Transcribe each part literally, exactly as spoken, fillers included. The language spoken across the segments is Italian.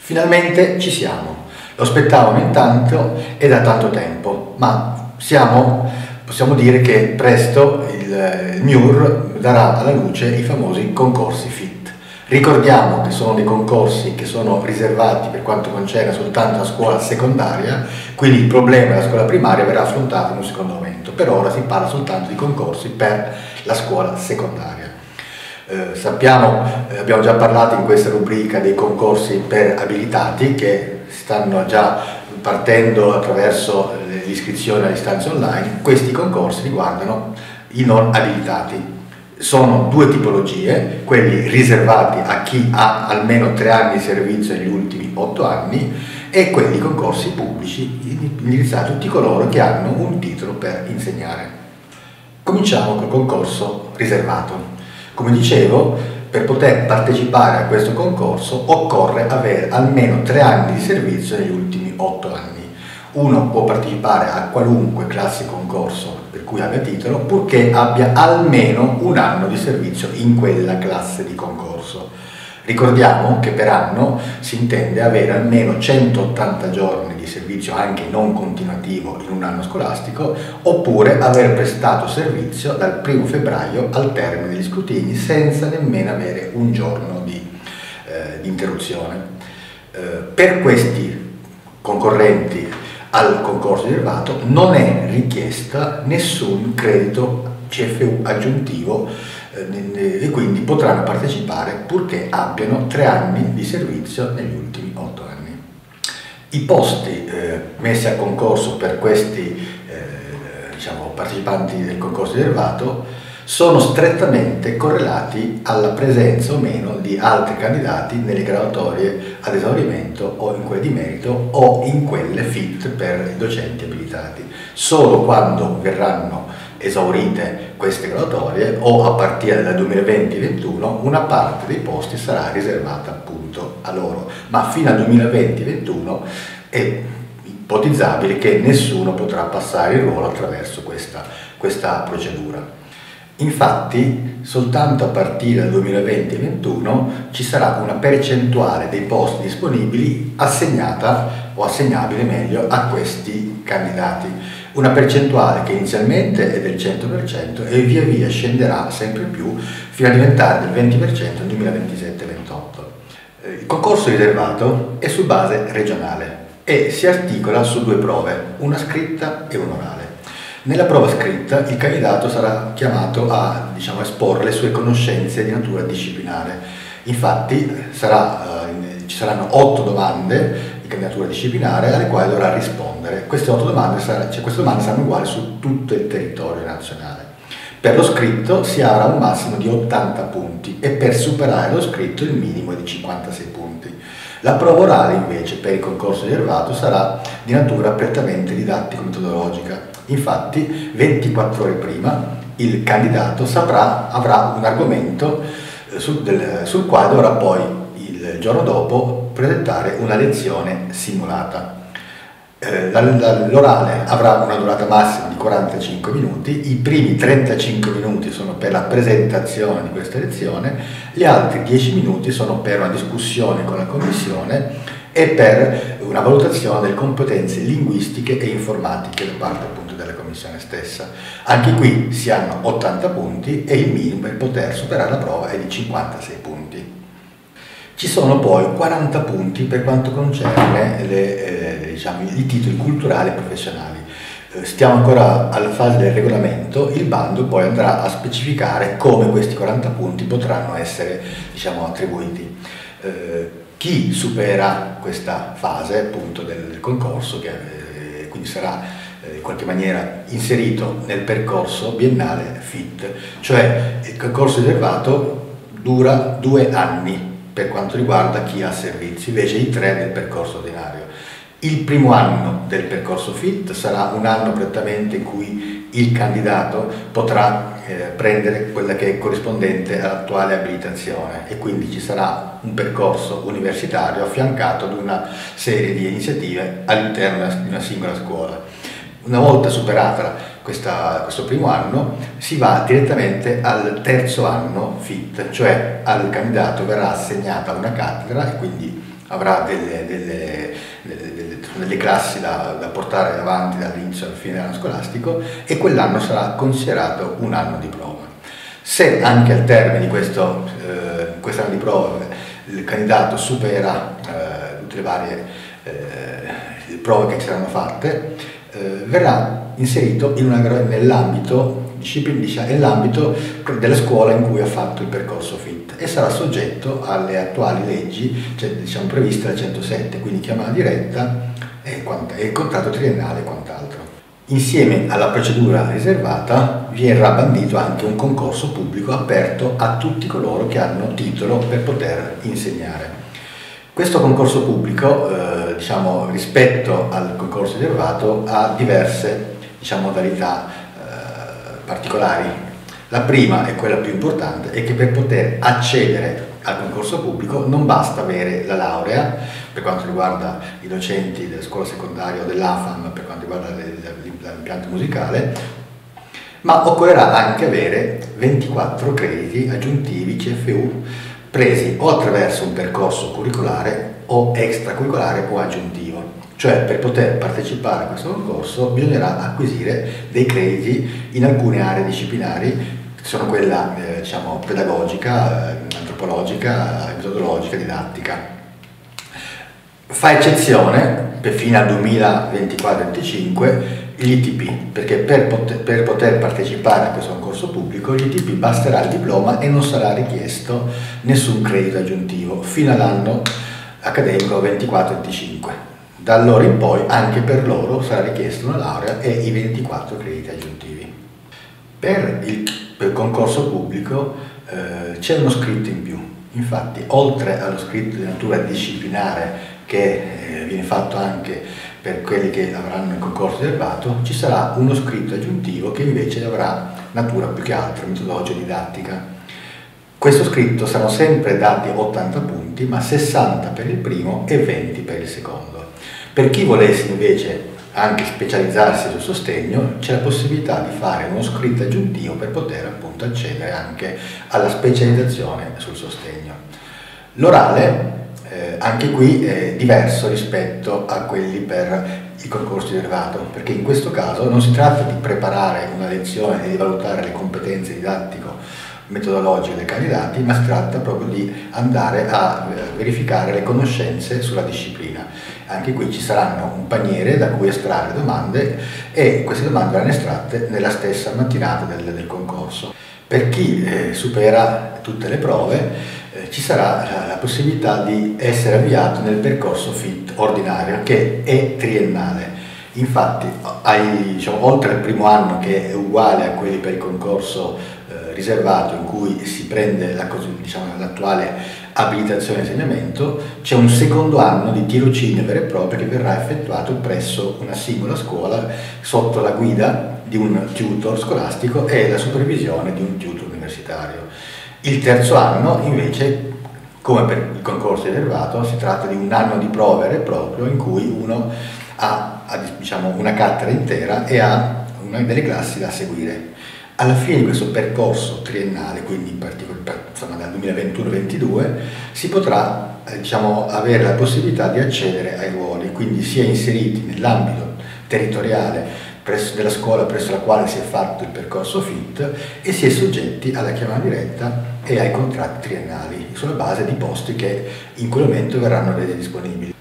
Finalmente ci siamo, lo aspettavano intanto e da tanto tempo, ma siamo, possiamo dire che presto il, il M I U R darà alla luce i famosi concorsi F I T. Ricordiamo che sono dei concorsi che sono riservati per quanto concerne soltanto la scuola secondaria, quindi il problema della scuola primaria verrà affrontato in un secondo momento. Per ora si parla soltanto di concorsi per la scuola secondaria. Eh, sappiamo, eh, abbiamo già parlato in questa rubrica dei concorsi per abilitati che stanno già partendo attraverso l'iscrizione a distanza online. Questi concorsi riguardano i non abilitati. Sono due tipologie, quelli riservati a chi ha almeno tre anni di servizio negli ultimi otto anni e quelli concorsi pubblici indirizzati a tutti coloro che hanno un titolo per insegnare. Cominciamo col concorso riservato. Come dicevo, per poter partecipare a questo concorso occorre avere almeno tre anni di servizio negli ultimi otto anni. Uno può partecipare a qualunque classe concorso per cui abbia titolo, purché abbia almeno un anno di servizio in quella classe di concorso. Ricordiamo che per anno si intende avere almeno centottanta giorni di servizio anche non continuativo in un anno scolastico, oppure aver prestato servizio dal primo febbraio al termine degli scrutini senza nemmeno avere un giorno di, eh, di interruzione. Eh, per questi concorrenti al concorso riservato non è richiesta nessun credito C F U aggiuntivo eh, e quindi potranno partecipare purché abbiano tre anni di servizio negli ultimi otto anni. I posti eh, messi a concorso per questi eh, diciamo, partecipanti del concorso riservato sono strettamente correlati alla presenza o meno di altri candidati nelle graduatorie ad esaurimento o in quelle di merito o in quelle F I T per i docenti abilitati. Solo quando verranno esaurite queste graduatorie o a partire dal duemilaventi ventuno una parte dei posti sarà riservata appunto a loro, ma fino al duemilaventi ventuno è ipotizzabile che nessuno potrà passare il ruolo attraverso questa, questa procedura. Infatti, soltanto a partire dal duemilaventi ventuno ci sarà una percentuale dei posti disponibili assegnata o assegnabile meglio a questi candidati. Una percentuale che inizialmente è del cento per cento e via via scenderà sempre più fino a diventare del venti per cento nel duemilaventisette ventotto. Il concorso riservato è su base regionale e si articola su due prove, una scritta e un'orale. Nella prova scritta il candidato sarà chiamato a diciamo, esporre le sue conoscenze di natura disciplinare. Infatti sarà, eh, ci saranno otto domande di candidatura disciplinare alle quali dovrà rispondere. Queste otto domande, sarà, cioè, queste domande saranno uguali su tutto il territorio nazionale. Per lo scritto si avrà un massimo di ottanta punti e per superare lo scritto il minimo è di cinquantasei punti. La prova orale invece per il concorso riservato sarà di natura prettamente didattico-metodologica. Infatti ventiquattro ore prima il candidato saprà, avrà un argomento sul, del, sul quale dovrà poi il giorno dopo presentare una lezione simulata. Eh, L'orale avrà una durata massima di quarantacinque minuti, i primi trentacinque minuti sono per la presentazione di questa lezione, gli altri dieci minuti sono per una discussione con la commissione e per una valutazione delle competenze linguistiche e informatiche da parte appunto della commissione stessa. Anche qui si hanno ottanta punti e il minimo per poter superare la prova è di cinquantasei punti. Ci sono poi quaranta punti per quanto concerne le, eh, diciamo, i titoli culturali e professionali. Eh, stiamo ancora alla fase del regolamento, il bando poi andrà a specificare come questi quaranta punti potranno essere diciamo, attribuiti. Eh, chi supera questa fase appunto del, del concorso, che eh, quindi sarà eh, in qualche maniera inserito nel percorso biennale F I T, cioè il concorso riservato dura due anni per quanto riguarda chi ha servizi, invece i tre del percorso ordinario. Il primo anno del percorso F I T sarà un anno prettamente in cui il candidato potrà eh, prendere quella che è corrispondente all'attuale abilitazione e quindi ci sarà un percorso universitario affiancato ad una serie di iniziative all'interno di una singola scuola. Una volta superata questa, questo primo anno si va direttamente al terzo anno F I T, cioè al candidato verrà assegnata una cattedra e quindi avrà delle, delle, delle, delle, delle classi da, da portare avanti dall'inizio alla fine dell'anno scolastico, e quell'anno sarà considerato un anno di prova. Se anche al termine di questo eh, quest'anno di prova il candidato supera eh, tutte le varie eh, prove che ci saranno fatte, eh, verrà inserito in una, nell'ambito nell'ambito della scuola in cui ha fatto il percorso F I T, e sarà soggetto alle attuali leggi, cioè, diciamo, previste dal centosette, quindi chiamata diretta e, e il contratto triennale e quant'altro. Insieme alla procedura riservata verrà bandito anche un concorso pubblico aperto a tutti coloro che hanno titolo per poter insegnare. Questo concorso pubblico, eh, diciamo, rispetto al concorso riservato, ha diverse, diciamo, modalità particolari. La prima, e quella più importante, è che per poter accedere al concorso pubblico non basta avere la laurea per quanto riguarda i docenti della scuola secondaria o dell'A F A M per quanto riguarda l'impianto musicale, ma occorrerà anche avere ventiquattro crediti aggiuntivi C F U presi o attraverso un percorso curricolare o extracurricolare o aggiuntivo. Cioè, per poter partecipare a questo concorso bisognerà acquisire dei crediti in alcune aree disciplinari, che sono quella eh, diciamo, pedagogica, eh, antropologica, metodologica, didattica. Fa eccezione, per fino al duemilaventiquattro venticinque, gli I T P, perché per poter, per poter partecipare a questo concorso pubblico gli I T P basterà il diploma e non sarà richiesto nessun credito aggiuntivo fino all'anno accademico ventiquattro venticinque. Da allora in poi anche per loro sarà richiesta una laurea e i ventiquattro crediti aggiuntivi. Per il, per il concorso pubblico eh, c'è uno scritto in più. Infatti, oltre allo scritto di natura disciplinare che eh, viene fatto anche per quelli che avranno il concorso riservato, ci sarà uno scritto aggiuntivo che invece avrà natura più che altro metodologica didattica. Questo scritto saranno sempre dati ottanta punti, ma sessanta per il primo e venti per il secondo. Per chi volesse invece anche specializzarsi sul sostegno, c'è la possibilità di fare uno scritto aggiuntivo per poter appunto accedere anche alla specializzazione sul sostegno. L'orale, eh, anche qui è diverso rispetto a quelli per il concorso riservato, perché in questo caso non si tratta di preparare una lezione e di valutare le competenze didattico metodologiche dei candidati, ma si tratta proprio di andare a verificare le conoscenze sulla disciplina. Anche qui ci saranno un paniere da cui estrarre domande, e queste domande verranno estratte nella stessa mattinata del, del concorso. Per chi eh, supera tutte le prove eh, ci sarà la, la possibilità di essere avviato nel percorso F I T ordinario, che è triennale. Infatti, hai, diciamo, oltre al primo anno, che è uguale a quelli per il concorso eh, riservato, in cui si prende la, diciamo, l'attuale abilitazione e insegnamento, c'è un secondo anno di tirocinio vero e proprio che verrà effettuato presso una singola scuola sotto la guida di un tutor scolastico e la supervisione di un tutor universitario. Il terzo anno invece, come per il concorso riservato, si tratta di un anno di prova vero e proprio in cui uno ha, ha diciamo, una cattedra intera e ha una delle classi da seguire. Alla fine di questo percorso triennale, quindi in particolare insomma, dal duemilaventuno ventidue, si potrà eh, diciamo, avere la possibilità di accedere ai ruoli, quindi si è inseriti nell'ambito territoriale presso, della scuola presso la quale si è fatto il percorso F I T, e si è soggetti alla chiamata diretta e ai contratti triennali sulla base di posti che in quel momento verranno resi disponibili.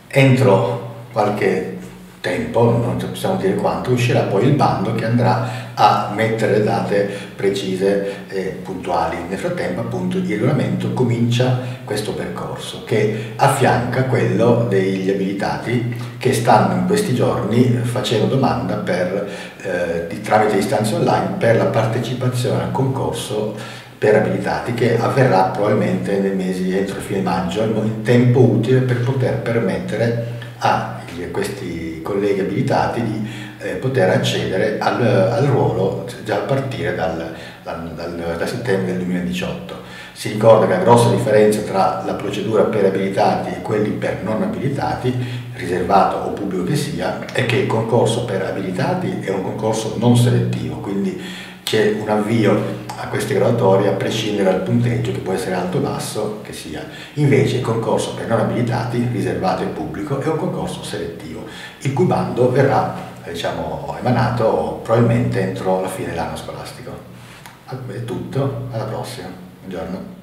Entro qualche tempo, non possiamo dire quanto, uscirà poi il bando che andrà a mettere le date precise e puntuali. Nel frattempo appunto il regolamento comincia questo percorso che affianca quello degli abilitati che stanno in questi giorni facendo domanda per, eh, di, tramite istanze online per la partecipazione al concorso per abilitati, che avverrà probabilmente nei mesi entro fine maggio, in tempo utile per poter permettere a questi colleghi abilitati di eh, poter accedere al, al ruolo già a partire dal, dal, dal, da settembre del duemiladiciotto. Si ricorda che la grossa differenza tra la procedura per abilitati e quelli per non abilitati, riservato o pubblico che sia, è che il concorso per abilitati è un concorso non selettivo, quindi c'è un avvio a queste graduatorie a prescindere dal punteggio, che può essere alto o basso che sia. Invece il concorso per non abilitati, riservato al pubblico, è un concorso selettivo, il cui bando verrà, diciamo, emanato probabilmente entro la fine dell'anno scolastico. È tutto, alla prossima, buongiorno.